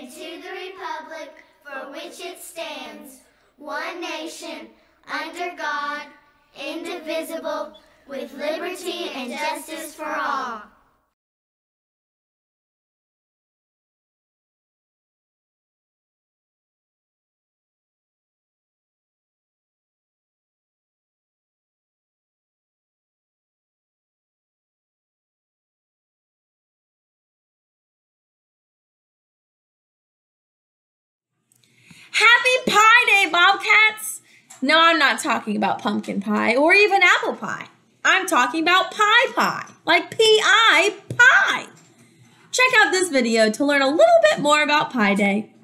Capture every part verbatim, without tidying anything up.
and to the republic for which it stands, one nation, under God, indivisible, with liberty and justice for all. Happy Pie Day, Bobcats! No, I'm not talking about pumpkin pie or even apple pie. I'm talking about pie pie, like P I, pie. Check out this video to learn a little bit more about Pie Day.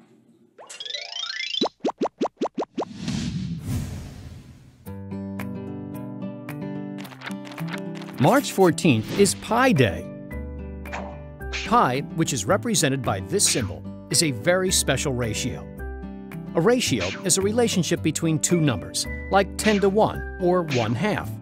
March fourteenth is Pi Day. Pi, which is represented by this symbol, is a very special ratio. A ratio is a relationship between two numbers, like ten to one or one half.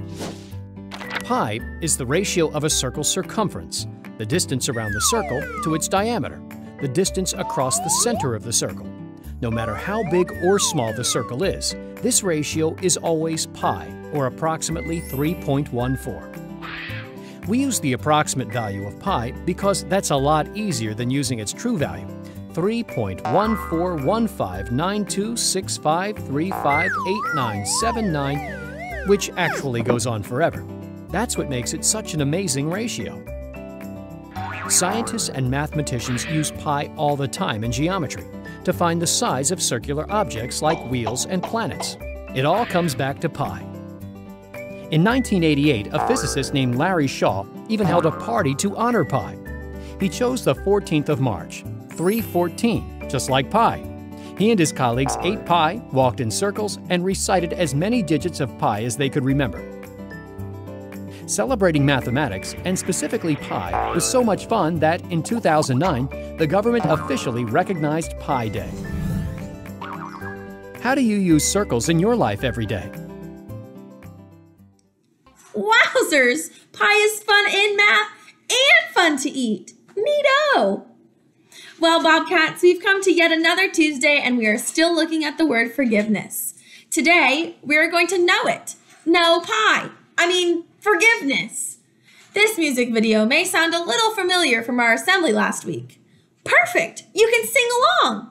Pi is the ratio of a circle's circumference, the distance around the circle, to its diameter, the distance across the center of the circle. No matter how big or small the circle is, this ratio is always pi, or approximately three point one four. We use the approximate value of pi because that's a lot easier than using its true value, three point one four one five nine two six five three five eight nine seven nine, which actually goes on forever. That's what makes it such an amazing ratio. Scientists and mathematicians use pi all the time in geometry to find the size of circular objects like wheels and planets. It all comes back to pi. In nineteen eighty-eight, a physicist named Larry Shaw even held a party to honor pi. He chose the fourteenth of March, three fourteen, just like pi. He and his colleagues ate pie, walked in circles, and recited as many digits of pi as they could remember. Celebrating mathematics, and specifically pi, was so much fun that in two thousand nine, the government officially recognized Pi Day. How do you use circles in your life every day? Wowzers! Pie is fun in math and fun to eat. Neato! Well, Bobcats, we've come to yet another Tuesday and we are still looking at the word forgiveness. Today, we are going to know it. Know pie. I mean, forgiveness. This music video may sound a little familiar from our assembly last week. Perfect! You can sing along!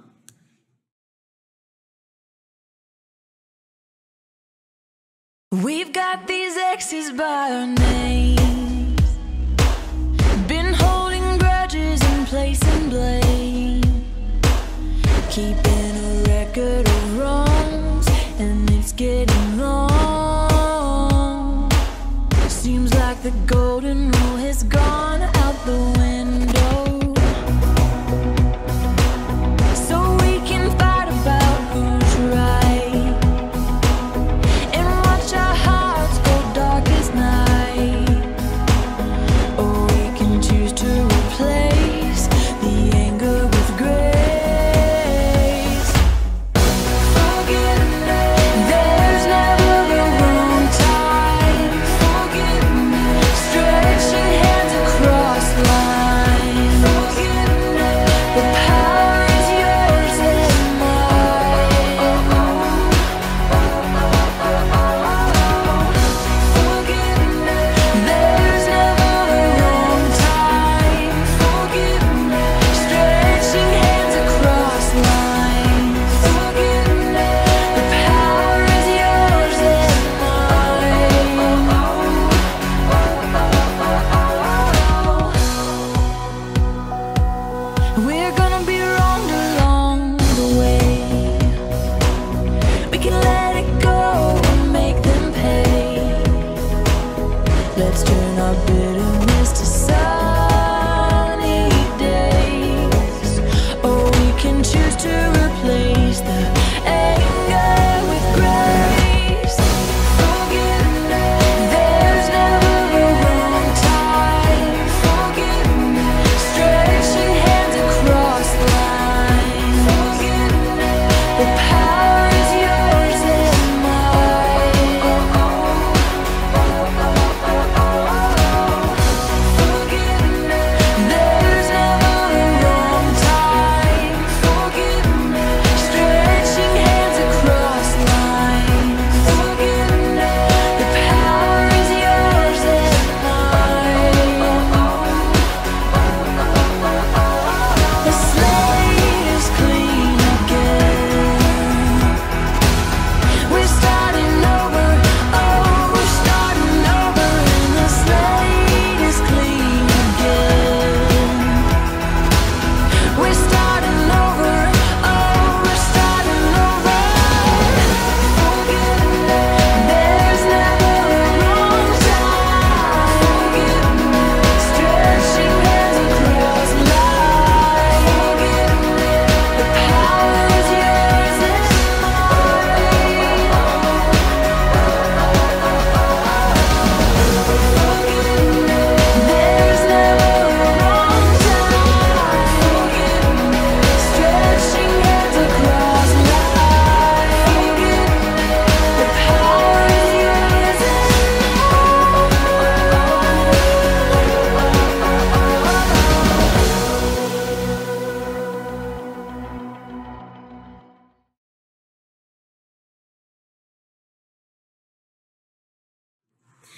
We've got these exes by our names, been holding grudges and placing blame, keeping a record of wrongs, and it's getting long. Seems like the golden rule has gone out the window, so we can fight about who's right. There's never a wrong time.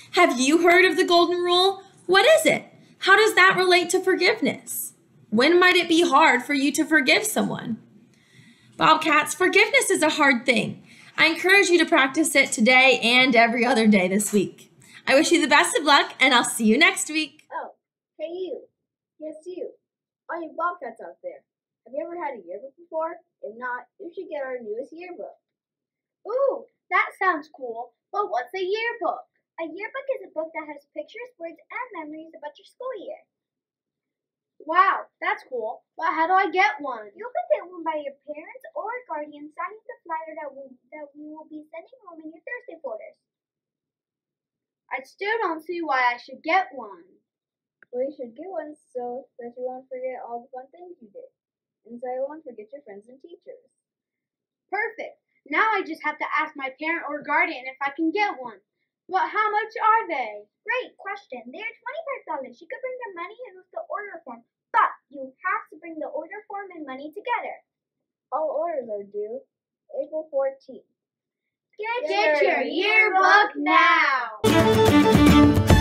Have you heard of the golden rule? What is it? How does that relate to forgiveness? When might it be hard for you to forgive someone? Bobcats, forgiveness is a hard thing. I encourage you to practice it today and every other day this week. I wish you the best of luck, and I'll see you next week. Oh, hey you. Yes, you. All you Bobcats out there. Have you ever had a yearbook before? If not, you should get our newest yearbook. Ooh, that sounds cool. But what's a yearbook? A yearbook is a book that has pictures, words, and memories about your school year. Wow, that's cool. But how do I get one? You can get one by your parents or guardian signing the flyer that we, that we will be sending home in your Thursday folders. I still don't see why I should get one. Well, you should get one so that you won't forget all the fun things you did. And so you won't forget your friends and teachers. Perfect. Now I just have to ask my parent or guardian if I can get one. But how much are they? Great question. They are twenty-five dollars. You could bring the money and with the order form, but you have to bring the order form and money together. All orders are due April fourteenth. Get, Get your yearbook now!